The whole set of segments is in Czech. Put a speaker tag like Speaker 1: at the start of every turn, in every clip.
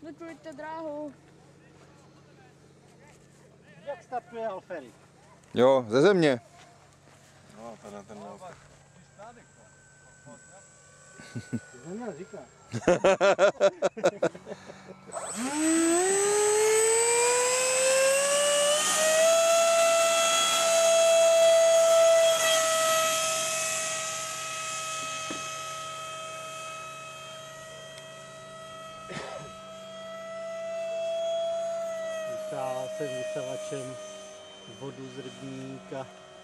Speaker 1: Osvětlujte dráhu.
Speaker 2: Jak startuje Alferi?
Speaker 3: Jo, ze země.
Speaker 4: No, ten neopak.
Speaker 2: To neměl říkat. Vysává se vysavačem vodu z rybníka.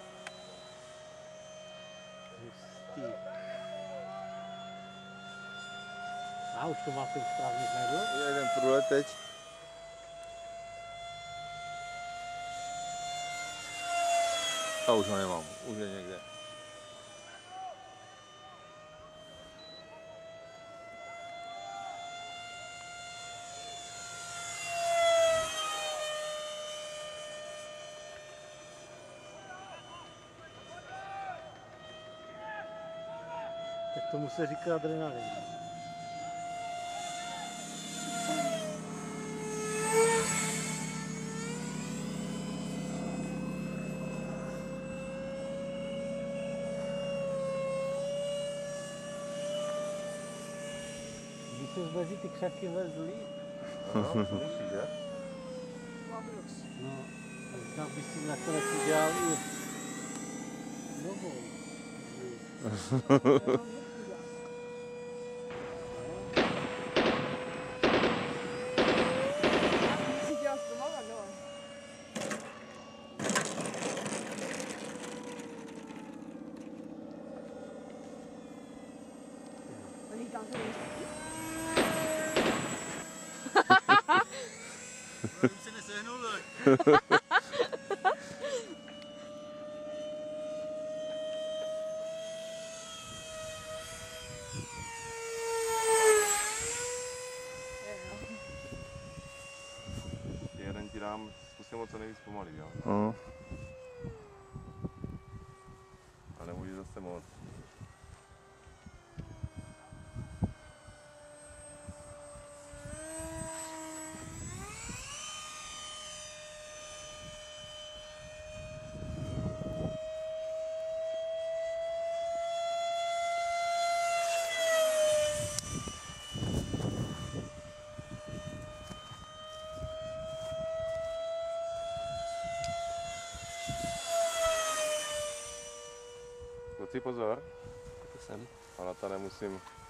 Speaker 2: Hustý. A už to má ten správný medl.
Speaker 3: Jeden průlet teď. A už ho nemám, už je někde.
Speaker 2: Tak tomu se říká adrenalin. Když se mezi ty křaky vezli,
Speaker 4: No, to musí, že?
Speaker 2: no, možná by si nakonec udělal i novou.
Speaker 1: Si dělal zpomalovat, no. Oni tam to nejsou.
Speaker 4: Už se nesehnul, tak. Jeden ti dám, zkusím ho co nejvíc pomalý, jo?
Speaker 3: No.
Speaker 4: A nemůžeš zase moc. Kluci, pozor.
Speaker 3: To jsem.
Speaker 4: A na to nemusím